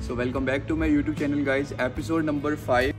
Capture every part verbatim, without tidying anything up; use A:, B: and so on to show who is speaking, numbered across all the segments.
A: So welcome back to my YouTube channel guys, episode number five.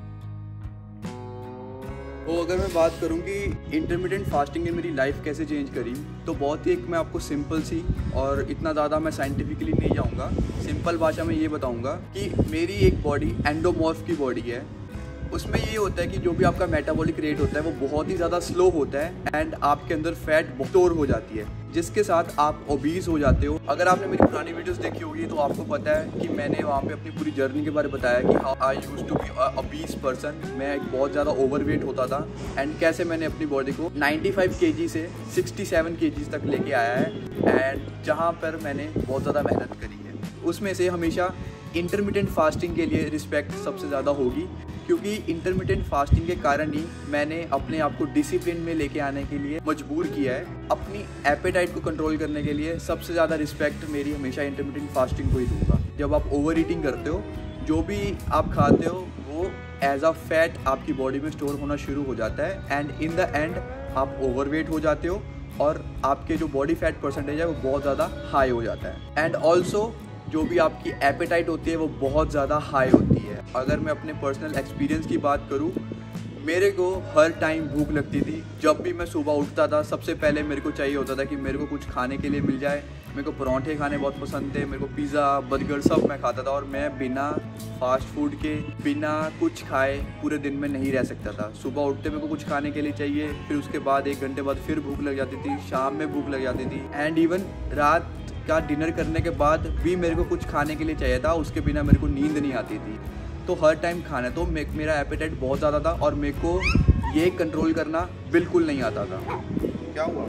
A: तो अगर मैं बात करूं कि इंटरमिटेंट फास्टिंग ने मेरी लाइफ कैसे चेंज करी, तो बहुत ही एक मैं आपको सिंपल सी, और इतना ज़्यादा मैं साइंटिफिकली नहीं जाऊंगा, सिंपल भाषा में ये बताऊंगा कि मेरी एक बॉडी एंडोमॉर्फ की बॉडी है। उसमें ये होता है कि जो भी आपका मेटाबॉलिक रेट होता है वो बहुत ही ज़्यादा स्लो होता है एंड आपके अंदर फैट स्टोर हो जाती है, जिसके साथ आप ओबीज हो जाते हो। अगर आपने मेरी पुरानी वीडियोस देखी होगी तो आपको पता है कि मैंने वहाँ पे अपनी पूरी जर्नी के बारे में बताया कि how I used to be obese person. मैं एक बहुत ज़्यादा ओवरवेट होता था एंड कैसे मैंने अपनी बॉडी को नाइन्टी फाइव केजी से सिक्सटी सेवन केजीज तक लेके आया है, एंड जहाँ पर मैंने बहुत ज़्यादा मेहनत करी है। उसमें से हमेशा इंटरमिटेंट फास्टिंग के लिए रिस्पेक्ट सबसे ज़्यादा होगी, क्योंकि इंटरमिटेंट फास्टिंग के कारण ही मैंने अपने आप को डिसिप्लिन में लेके आने के लिए मजबूर किया है। अपनी एपेटाइट को कंट्रोल करने के लिए सबसे ज़्यादा रिस्पेक्ट मेरी हमेशा इंटरमिटेंट फास्टिंग को ही दूंगा। जब आप ओवर ईटिंग करते हो, जो भी आप खाते हो वो एज अ फैट आपकी बॉडी में स्टोर होना शुरू हो जाता है एंड इन द एंड आप ओवरवेट हो जाते हो और आपके जो बॉडी फैट परसेंटेज है वो बहुत ज़्यादा हाई हो जाता है। एंड ऑल्सो जो भी आपकी एपेटाइट होती है वो बहुत ज़्यादा हाई होती है। अगर मैं अपने पर्सनल एक्सपीरियंस की बात करूँ, मेरे को हर टाइम भूख लगती थी। जब भी मैं सुबह उठता था सबसे पहले मेरे को चाहिए होता था कि मेरे को कुछ खाने के लिए मिल जाए। मेरे को पराठे खाने बहुत पसंद थे, मेरे को पिज़्ज़ा बर्गर सब मैं खाता था, और मैं बिना फास्ट फूड के बिना कुछ खाए पूरे दिन में नहीं रह सकता था। सुबह उठते मेरे को कुछ खाने के लिए चाहिए, फिर उसके बाद एक घंटे बाद फिर भूख लग जाती थी, शाम में भूख लग जाती थी, एंड इवन रात का डिनर करने के बाद भी मेरे को कुछ खाने के लिए चाहिए था। उसके बिना मेरे को नींद नहीं आती थी। तो हर टाइम खाना, तो मे, मेरा एपेटाइट बहुत ज़्यादा था और मेरे को ये कंट्रोल करना बिल्कुल नहीं आता था। क्या हुआ?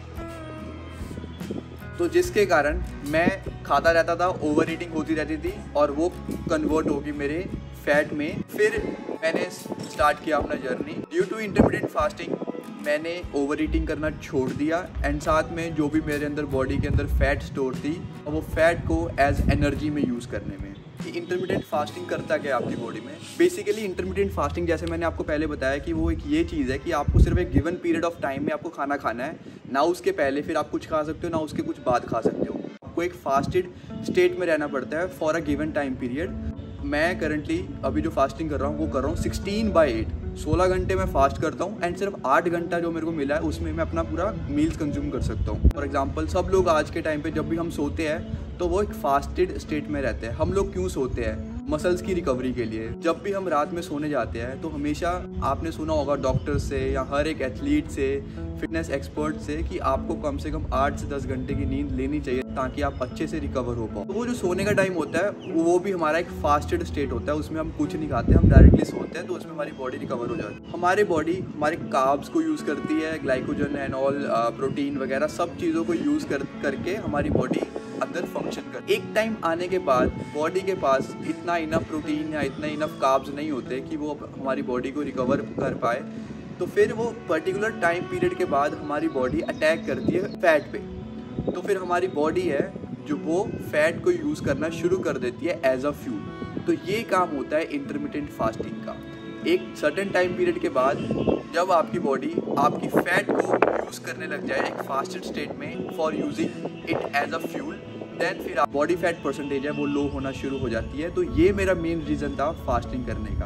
A: तो जिसके कारण मैं खाता रहता था, ओवर ईटिंग होती रहती थी और वो कन्वर्ट होगी मेरे फैट में। फिर मैंने स्टार्ट किया अपना जर्नी। ड्यू टू इंटरमिटेंट फास्टिंग मैंने ओवर ईटिंग करना छोड़ दिया एंड साथ में जो भी मेरे अंदर बॉडी के अंदर फैट स्टोर थी वो फैट को एज एनर्जी में यूज़ करने में। इंटरमिटेंट फास्टिंग करता क्या है आपकी बॉडी में? बेसिकली इंटरमिटेंट फास्टिंग, जैसे मैंने आपको पहले बताया कि वो एक ये चीज़ है कि आपको सिर्फ एक गिवन पीरियड ऑफ टाइम में आपको खाना खाना है, ना उसके पहले फिर आप कुछ खा सकते हो, ना उसके कुछ बाद खा सकते हो। आपको एक फास्टेड स्टेट में रहना पड़ता है for a given time period. मैं करंटली अभी जो फास्टिंग कर रहा हूँ वो कर रहा हूँ सिक्सटीन बाई एट, सोलह घंटे मैं फास्ट करता हूँ एंड सिर्फ आठ घंटा जो मेरे को मिला है उसमें मैं अपना पूरा मील्स कंज्यूम कर सकता हूँ। फॉर एग्जांपल, सब लोग आज के टाइम पे जब भी हम सोते हैं तो वो एक फास्टेड स्टेट में रहते हैं। हम लोग क्यों सोते हैं? मसल्स की रिकवरी के लिए। जब भी हम रात में सोने जाते हैं तो हमेशा आपने सुना होगा डॉक्टर से या हर एक एथलीट से, फिटनेस एक्सपर्ट से, कि आपको कम से कम आठ से दस घंटे की नींद लेनी चाहिए ताकि आप अच्छे से रिकवर हो पाओ। तो वो जो सोने का टाइम होता है वो भी हमारा एक फास्टेड स्टेट होता है। उसमें हम कुछ नहीं खाते, हम डायरेक्टली सोते हैं, तो उसमें हमारी बॉडी रिकवर हो जाती है। हमारी बॉडी हमारे कार्ब्स को यूज़ करती है, ग्लाइकोजन एंड ऑल, प्रोटीन वगैरह सब चीज़ों को यूज़ कर करके हमारी बॉडी अंदर फंक्शन कर। एक टाइम आने के बाद बॉडी के पास इतना इनफ प्रोटीन या इतना इनफ कार्ब्स नहीं होते कि वो हमारी बॉडी को रिकवर कर पाए, तो फिर वो पर्टिकुलर टाइम पीरियड के बाद हमारी बॉडी अटैक करती है फैट पे। तो फिर हमारी बॉडी है जो वो फैट को यूज़ करना शुरू कर देती है एज अ फ्यूल। तो ये काम होता है इंटरमिटेंट फास्टिंग का। एक सर्टेन टाइम पीरियड के बाद जब आपकी बॉडी आपकी फैट को यूज़ करने लग जाए एक फास्टेड स्टेट में for using it as a fuel, then फिर बॉडी फैट परसेंटेज है वो लो होना शुरू हो जाती है। तो ये मेरा मेन रीज़न था फास्टिंग करने का।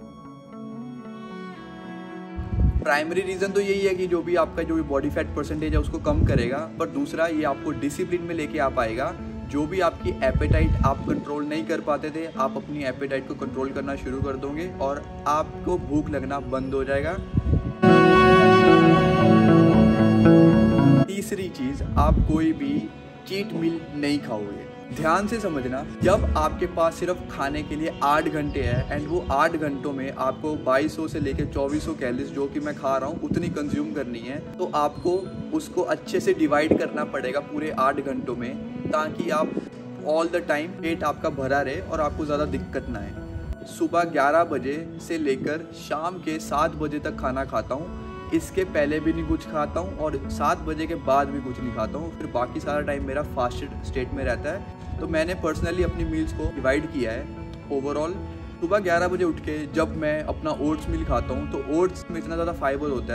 A: प्राइमरी रीज़न तो यही है कि जो भी आपका जो भी बॉडी फैट परसेंटेज है उसको कम करेगा, पर दूसरा ये आपको डिसिप्लिन में लेके आ पाएगा। जो भी आपकी एपेटाइट आप कंट्रोल नहीं कर पाते थे, आप अपनी एपेटाइट को कंट्रोल करना शुरू कर दोगे और आपको भूख लगना बंद हो जाएगा। तीसरी चीज़, आप कोई भी चीट मील नहीं खाओगे। ध्यान से समझना, जब आपके पास सिर्फ खाने के लिए आठ घंटे है एंड वो आठ घंटों में आपको बाईस सौ से लेकर चौबीस सौ कैलोरीज जो कि मैं खा रहा हूँ उतनी कंज्यूम करनी है, तो आपको उसको अच्छे से डिवाइड करना पड़ेगा पूरे आठ घंटों में, ताकि आप ऑल द टाइम पेट आपका भरा रहे और आपको ज़्यादा दिक्कत ना आए। सुबह ग्यारह बजे से लेकर शाम के सात बजे तक खाना खाता हूँ, इसके पहले भी नहीं कुछ खाता हूँ और सात बजे के बाद भी कुछ नहीं खाता हूँ। फिर बाकी सारा टाइम मेरा फास्टेड स्टेट में रहता है। तो मैंने पर्सनली अपनी मील्स को डिवाइड किया है। ओवरऑल सुबह ग्यारह बजे उठ के जब मैं अपना ओट्स मील खाता हूँ तो ओट्स में इतना ज़्यादा फाइबर होता है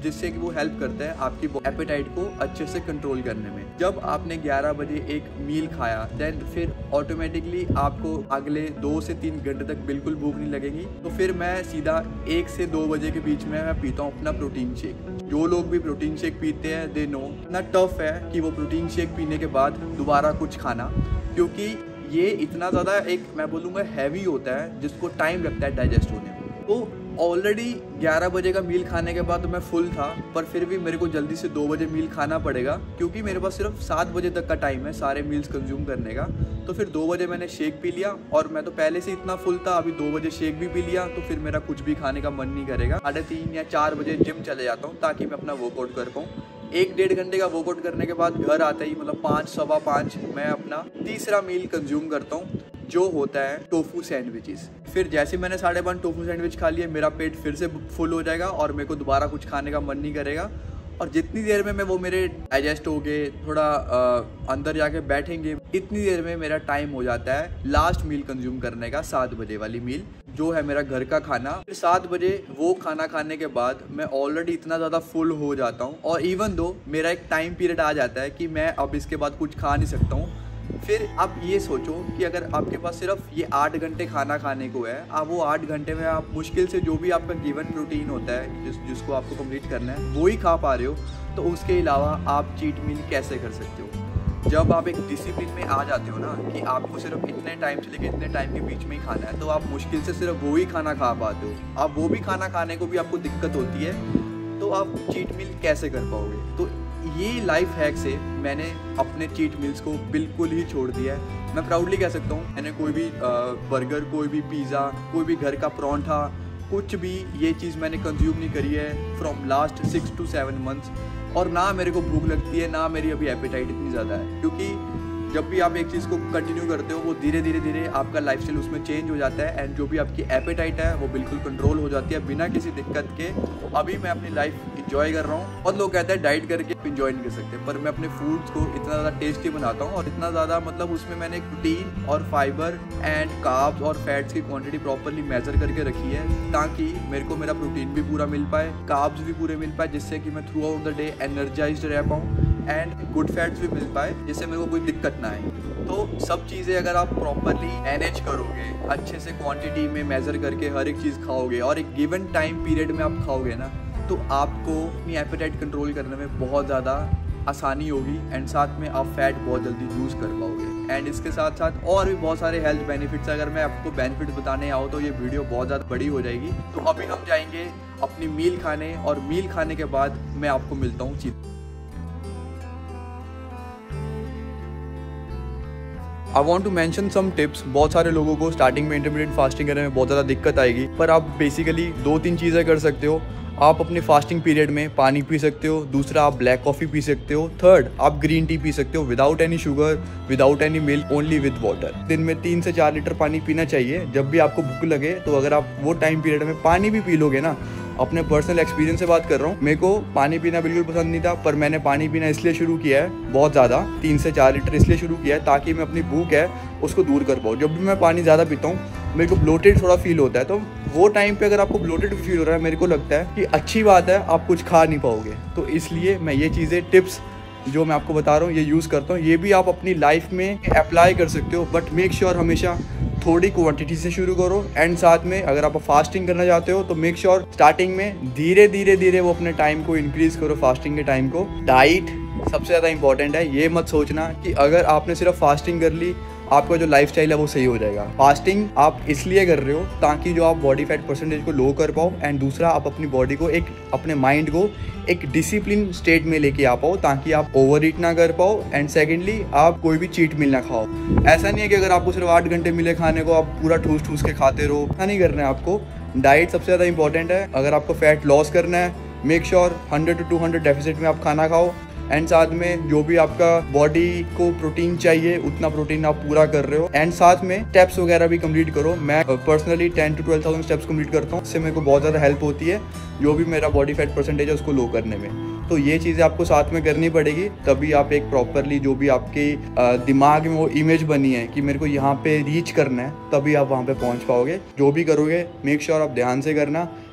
A: जिससे कि वो हेल्प करता है आपकी एपेटाइट को अच्छे से कंट्रोल करने में। जब आपने ग्यारह बजे एक मील खाया देन फिर ऑटोमेटिकली आपको अगले दो से तीन घंटे तक बिल्कुल भूख नहीं लगेगी। तो फिर मैं सीधा एक से दो बजे के बीच में मैं पीता हूँ अपना प्रोटीन शेक। जो लोग भी प्रोटीन शेक पीते हैं दे नो इतना टफ है कि वो प्रोटीन शेक पीने के बाद दोबारा कुछ खाना, क्योंकि ये इतना ज़्यादा एक मैं बोलूँगा हैवी होता है जिसको टाइम लगता है डाइजेस्ट होने में। तो ऑलरेडी ग्यारह बजे का मील खाने के बाद तो मैं फुल था, पर फिर भी मेरे को जल्दी से दो बजे मील खाना पड़ेगा क्योंकि मेरे पास सिर्फ सात बजे तक का टाइम है सारे मील्स कंज्यूम करने का। तो फिर दो बजे मैंने शेक पी लिया और मैं तो पहले से इतना फुल था, अभी दो बजे शेक भी पी लिया तो फिर मेरा कुछ भी खाने का मन नहीं करेगा। साढ़े तीन या चार बजे जिम चले जाता हूँ ताकि मैं अपना वर्कआउट कर पाऊँ। एक डेढ़ घंटे का वर्कआउट करने के बाद घर आते ही मतलब पाँच सवा पाँच मैं अपना तीसरा मील कंज्यूम करता हूँ जो होता है टोफू सैंडविचेस। फिर जैसे मैंने साढ़े पाँच टोफू सैंडविच खा लिए मेरा पेट फिर से फुल हो जाएगा और मेरे को दोबारा कुछ खाने का मन नहीं करेगा। और जितनी देर में मैं वो मेरे डाइजेस्ट हो गए थोड़ा आ, अंदर जाके बैठेंगे, इतनी देर में मेरा टाइम हो जाता है लास्ट मील कंज्यूम करने का, सात बजे वाली मील जो है मेरा घर का खाना। फिर सात बजे वो खाना खाने के बाद मैं ऑलरेडी इतना ज़्यादा फुल हो जाता हूँ और इवन दो मेरा एक टाइम पीरियड आ जाता है कि मैं अब इसके बाद कुछ खा नहीं सकता हूँ। फिर आप ये सोचो कि अगर आपके पास सिर्फ ये आठ घंटे खाना खाने को है, आप वो आठ घंटे में आप मुश्किल से जो भी आपका गिवन प्रोटीन होता है जिस जिसको आपको कंप्लीट करना है वो ही खा पा रहे हो, तो उसके अलावा आप चीट मील कैसे कर सकते हो? जब आप एक डिसिप्लिन में आ जाते हो ना कि आपको सिर्फ इतने टाइम से लेकर इतने टाइम के बीच में ही खाना है, तो आप मुश्किल से सिर्फ वो ही खाना खा पाते हो। आप वो भी खाना खाने को भी आपको दिक्कत होती है, तो आप चीट मील कैसे कर पाओगे? तो ये लाइफ हैक से मैंने अपने चीट मील्स को बिल्कुल ही छोड़ दिया है। मैं प्राउडली कह सकता हूँ मैंने कोई भी बर्गर, कोई भी पिज़्ज़ा, कोई भी घर का परांठा, कुछ भी ये चीज़ मैंने कंज्यूम नहीं करी है from last six to seven months. और ना मेरे को भूख लगती है, ना मेरी अभी एपेटाइट इतनी ज़्यादा है, क्योंकि जब भी आप एक चीज़ को कंटिन्यू करते हो वो धीरे धीरे धीरे आपका लाइफस्टाइल उसमें चेंज हो जाता है एंड जो भी आपकी एपेटाइट है वो बिल्कुल कंट्रोल हो जाती है बिना किसी दिक्कत के। अभी मैं अपनी लाइफ इंजॉय कर रहा हूँ। बहुत लोग कहते हैं डाइट करके इंजॉय नहीं कर सकते, पर मैं अपने फूड्स को इतना ज़्यादा टेस्टी बनाता हूँ और इतना ज़्यादा मतलब उसमें मैंने प्रोटीन और फाइबर एंड कार्ब्स और फैट्स की क्वांटिटी प्रॉपरली मेजर करके रखी है ताकि मेरे को मेरा प्रोटीन भी पूरा मिल पाए, कार्ब्स भी पूरे मिल पाए, जिससे कि मैं throughout the day energised रह पाऊँ एंड गुड फैट्स भी मिल पाए जिससे मेरे को कोई दिक्कत ना आए। तो सब चीज़ें अगर आप प्रॉपरली मैनेज करोगे, अच्छे से क्वांटिटी में मेजर करके हर एक चीज़ खाओगे और एक गिवन टाइम पीरियड में आप खाओगे ना, तो आपको अपनी एपेटाइट कंट्रोल करने में बहुत ज़्यादा आसानी होगी एंड साथ में आप फैट बहुत जल्दी लूज़ कर पाओगे। एंड इसके साथ साथ और भी बहुत सारे हेल्थ बेनिफिट्स, अगर मैं आपको बेनिफिट बताने आऊँ तो ये वीडियो बहुत ज़्यादा बड़ी हो जाएगी। तो अभी हम जाएंगे अपनी मील खाने और मील खाने के बाद मैं आपको मिलता हूँ चीज़। I want to mention some tips. बहुत सारे लोगों को स्टार्टिंग में इंटरमीडिएट फास्टिंग करने में बहुत ज़्यादा दिक्कत आएगी, पर आप बेसिकली दो तीन चीज़ें कर सकते हो। आप अपने फास्टिंग पीरियड में पानी पी सकते हो, दूसरा आप ब्लैक कॉफ़ी पी सकते हो, थर्ड आप ग्रीन टी पी सकते हो without any sugar, without any milk, only with water. दिन में तीन से चार लीटर पानी पीना चाहिए। जब भी आपको भूख लगे तो अगर आप वो टाइम पीरियड में पानी भी पी लोगे ना, अपने पर्सनल एक्सपीरियंस से बात कर रहा हूँ, मेरे को पानी पीना बिल्कुल पसंद नहीं था, पर मैंने पानी पीना इसलिए शुरू किया है बहुत ज़्यादा, तीन से चार लीटर इसलिए शुरू किया है ताकि मैं अपनी भूख है उसको दूर कर पाऊँ। जब भी मैं पानी ज़्यादा पीता हूँ मेरे को ब्लोटेड थोड़ा फील होता है, तो वो टाइम पे अगर आपको ब्लोटेड फील हो रहा है, मेरे को लगता है कि अच्छी बात है, आप कुछ खा नहीं पाओगे। तो इसलिए मैं ये चीज़ें टिप्स जो मैं आपको बता रहा हूँ ये यूज़ करता हूँ। ये भी आप अपनी लाइफ में अप्लाई कर सकते हो, बट मेक श्योर हमेशा थोड़ी क्वांटिटी से शुरू करो। एंड साथ में अगर आप फास्टिंग करना चाहते हो तो मेक श्योर स्टार्टिंग में धीरे धीरे धीरे वो अपने टाइम को इंक्रीज करो, फास्टिंग के टाइम को। डाइट सबसे ज़्यादा इंपॉर्टेंट है। ये मत सोचना कि अगर आपने सिर्फ फास्टिंग कर ली आपका जो लाइफस्टाइल है वो सही हो जाएगा। फास्टिंग आप इसलिए कर रहे हो ताकि जो आप बॉडी फैट परसेंटेज को लो कर पाओ, एंड दूसरा आप अपनी बॉडी को एक अपने माइंड को एक डिसिप्लिन स्टेट में लेके आ पाओ ताकि आप ओवर ईट ना कर पाओ, एंड सेकेंडली आप कोई भी चीट मील ना खाओ। ऐसा नहीं है कि अगर आपको सिर्फ आठ घंटे मिले खाने को आप पूरा ठूस ठूस के खाते रहो, ऐसा नहीं करना है आपको। डाइट सबसे ज़्यादा इंपॉर्टेंट है। अगर आपको फैट लॉस करना है make sure hundred to two hundred deficit में आप खाना खाओ, एंड साथ में जो भी आपका बॉडी को प्रोटीन चाहिए उतना प्रोटीन आप पूरा कर रहे हो, एंड साथ में स्टेप्स वगैरह भी कंप्लीट करो। मैं personally ten to twelve thousand steps complete करता हूँ, इससे मेरे को बहुत ज़्यादा हेल्प होती है जो भी मेरा बॉडी फैट परसेंटेज है उसको लो करने में। तो ये चीज़ें आपको साथ में करनी पड़ेगी, तभी आप एक प्रॉपरली जो भी आपके दिमाग में वो इमेज बनी है कि मेरे को यहाँ पे रीच करना है, तभी आप वहाँ पे पहुँच पाओगे। जो भी करोगे मेक श्योर आप ध्यान से करना,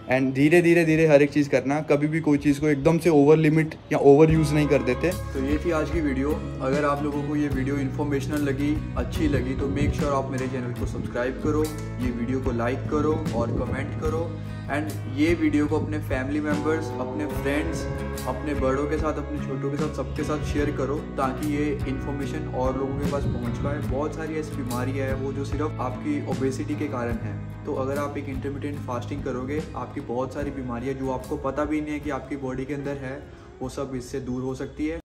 A: एंड धीरे धीरे धीरे हर एक चीज़ करना, कभी भी कोई चीज़ को एकदम से ओवर लिमिट या ओवर यूज़ नहीं कर देते। तो ये थी आज की वीडियो। अगर आप लोगों को ये वीडियो इन्फॉर्मेशनल लगी, अच्छी लगी, तो मेक श्योर आप मेरे चैनल को सब्सक्राइब करो, ये वीडियो को लाइक करो और कमेंट करो। एंड ये वीडियो को अपने फैमिली मेम्बर्स, अपने फ्रेंड्स, अपने बड़ों के साथ, अपने छोटों के साथ, सबके साथ शेयर करो, ताकि ये इन्फॉर्मेशन और लोगों के पास पहुंच पाए। बहुत सारी ऐसी बीमारियां हैं वो जो सिर्फ आपकी ओबेसिटी के कारण है। तो अगर आप एक इंटरमिटेंट फास्टिंग करोगे, आपकी बहुत सारी बीमारियां जो आपको पता भी नहीं है कि आपकी बॉडी के अंदर है, वो सब इससे दूर हो सकती है।